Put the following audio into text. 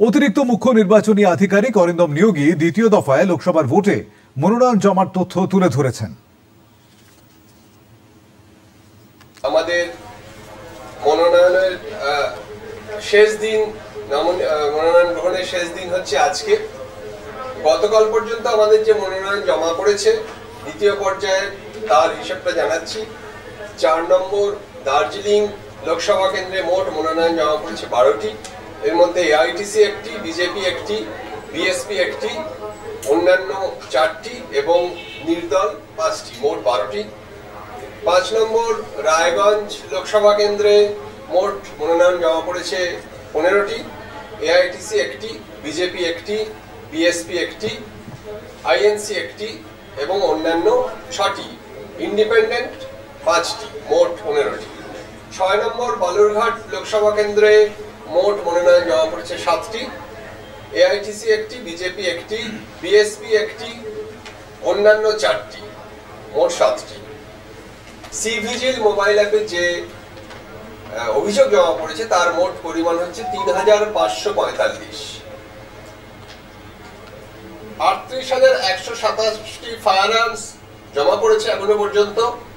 অতিরিক্ত মুখ্য নির্বাচনী আধিকারিক অরিন্দম নিয়োগী দ্বিতীয় দফায় লোকসভার ভোটে মনোনয়ন জমার তথ্য তুলে ধরেছেন। আমাদের মনোনয়নের শেষ দিন, মনোনয়ন গ্রহণের শেষ দিন হচ্ছে আজকে। গতকাল পর্যন্ত আমাদের যে মনোনয়ন জমা পড়েছে দ্বিতীয় পর্যায়ে তার হিসাবটা জানাচ্ছি। 4 নম্বর দার্জিলিং লোকসভা কেন্দ্রে মোট মনোনয়ন জমা পড়েছে 12টি। এর মধ্যে এআইটিসি একটি, বিজেপি একটি, বিএসপি একটি, অন্যান্য 4টি এবং নির্দল 5টি, মোট 12টি। 5 নম্বর রায়গঞ্জ লোকসভা কেন্দ্রে মোট মনোনয়ন জমা পড়েছে 15টি, এআইটিসি একটি, বিজেপি একটি, বিএসপি একটি, আইএনসি একটি এবং অন্যান্য 6টি, ইন্ডিপেন্ডেন্ট 5টি, মোট 15টি। 6 নম্বর বালুরঘাট লোকসভা কেন্দ্রে মোট মনোনয়ন জমা পড়েছে 7টি, এআইটিসি একটি, বিজেপি একটি, বিএসপি একটি, অন্যান্য 4টি, মোট 7টি। সিভিজিল মোবাইল অ্যাপে যে অভিযোগ জমা পড়েছে তার মোট পরিমাণ হচ্ছে 3545। 38,127টি ফায়ার আর্মস জমা পড়েছে এখনো পর্যন্ত।